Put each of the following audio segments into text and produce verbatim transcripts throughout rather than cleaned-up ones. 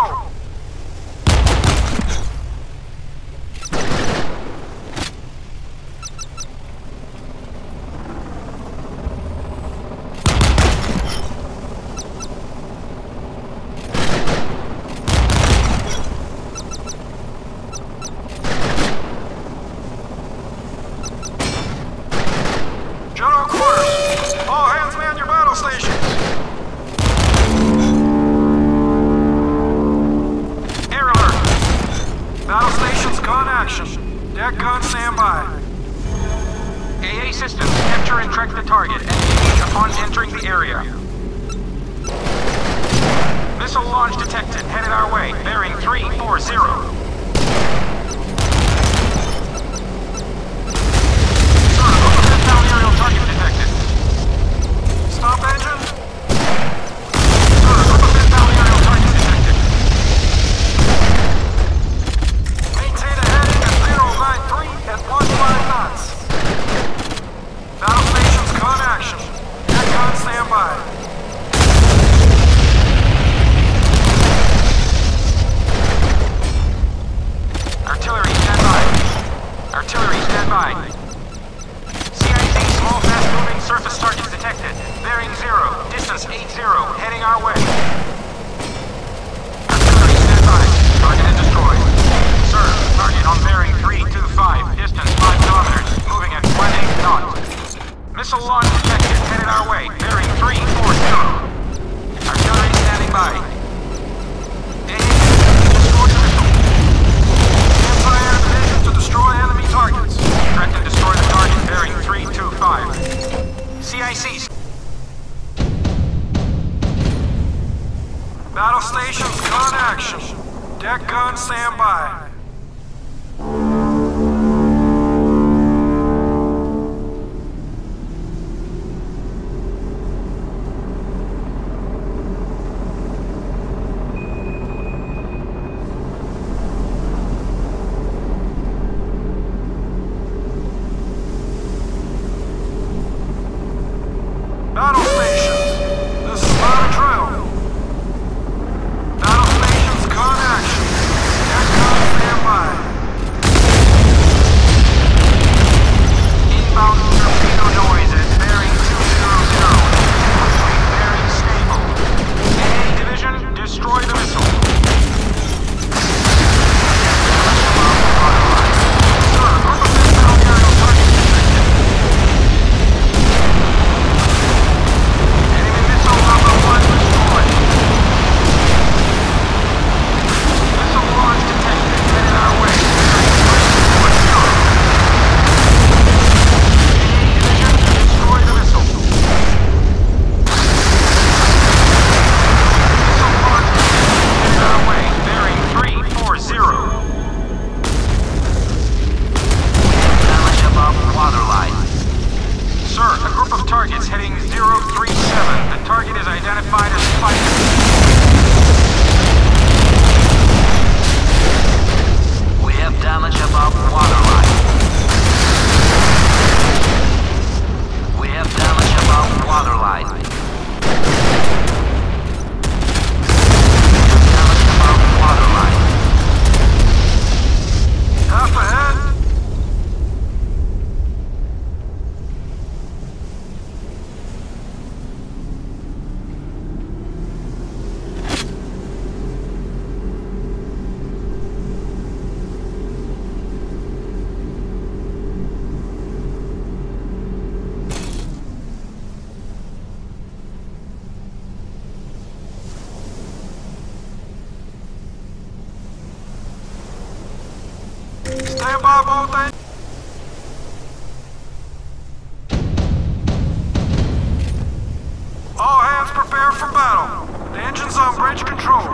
control. General quarters. All hands man your battle stations. Air alert. Battle stations gun action. Deck gun standby. A A systems, capture and track the target and engage upon entering the area. Missile launch detected. Headed our way. Bearing three four zero. Aerial target detected. Stop engine. Sir, group of inbound aerial target detected. Maintain a heading at zero nine three at one five knots. Battle stations gun action. Deck gun standby. Artillery standby. Artillery standby. Small, fast-moving surface targets detected. Bearing zero. Distance eight zero. Heading our way. Artillery standby. Target is destroyed. Sir, target on bearing three two five. Distance five kilometers. Moving at one eight knots. Missile launch detected. Headed our way. Bearing three four zero. Artillery standing by. A A destroy the missile. Empire division to destroy enemy targets. Track and destroy the target. Bearing three two five. C I C. Battle stations gun action. Deck gun standby. Battle stations. This is not a drill. Battle stations gun action. Deck gun standby. Inbound torpedo noise at bearing two zero zero. Bearing stable. A A division, destroy the missile. Sir, group of inbound aerial targets detected. Enemy missile number one destroyed. Missile launch detected. Headed our way. Division, destroy the missile. Missile launch detected. Headed our way. Bearing three four zero. Damage above waterline. Sir, a group of targets heading zero three seven. The target is identified as fighter. We have damage above waterline. We have damage above waterline. Damage above waterline. Half ahead. Stand by, both engines. All hands prepare for battle. The engine's on bridge control.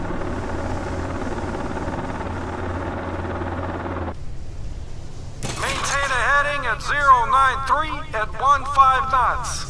Maintain a heading at zero nine three at one five knots.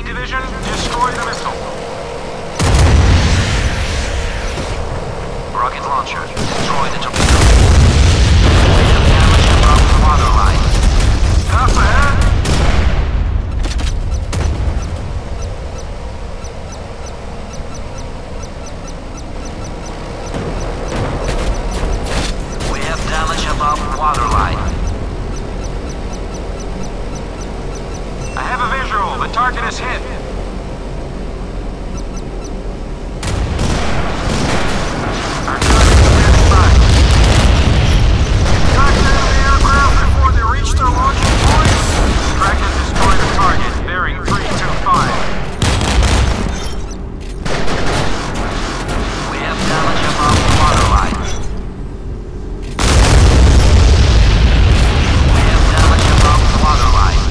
division, destroy the missile. Rocket launcher, destroy the torpedo. We have damage above the waterline. Enough ahead. We have damage above waterline. I have a visual. The target is hit. Artillery standing by. Track down the aircraft before they reach their launching points. Track and destroy the target. Bearing three two five. We have damage above the waterline. We have damage above the waterline.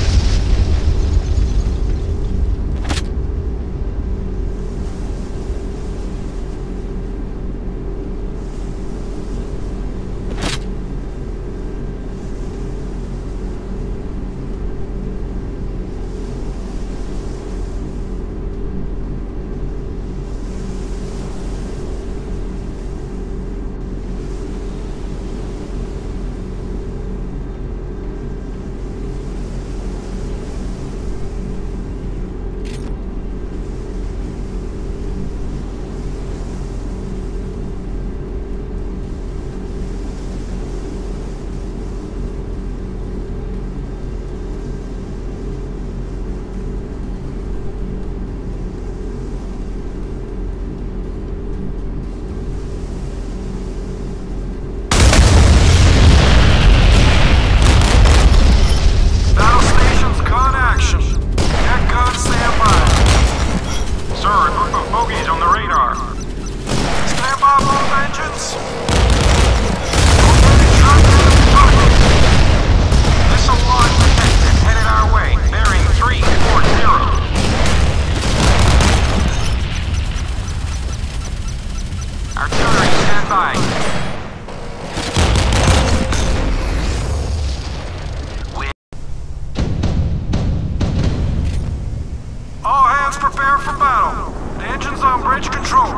Prepare for battle. The engine's on bridge control.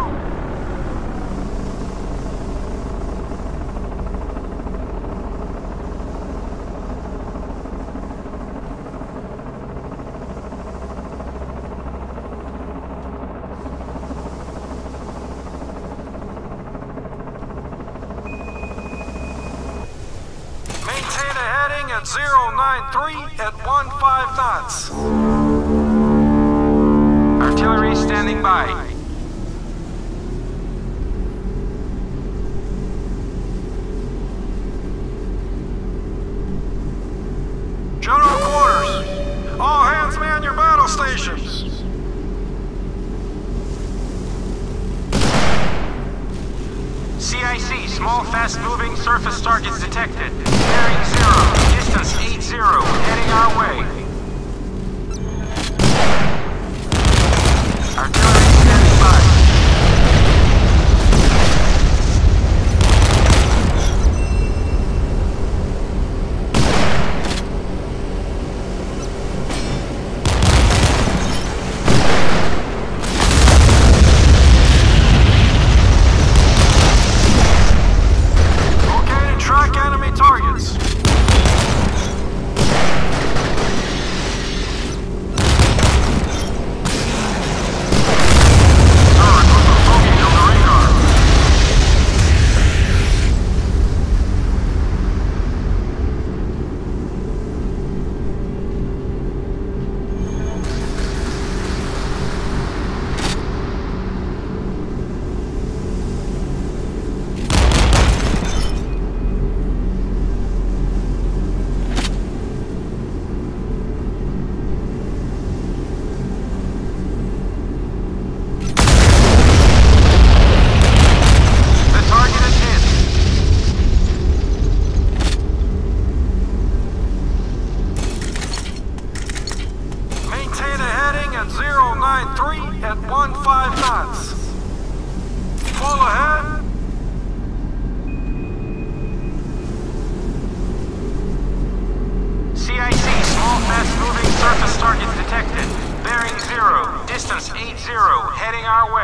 Maintain a heading at zero nine three at one five knots. Artillery standing by. General quarters. All hands man your battle stations. C I C, small fast-moving surface targets detected. Bearing zero, distance eight zero, heading our way. Artillery standing by. Okay to track enemy targets. at one five knots. Full ahead. C I C, small fast-moving surface targets detected. Bearing zero. heading our way.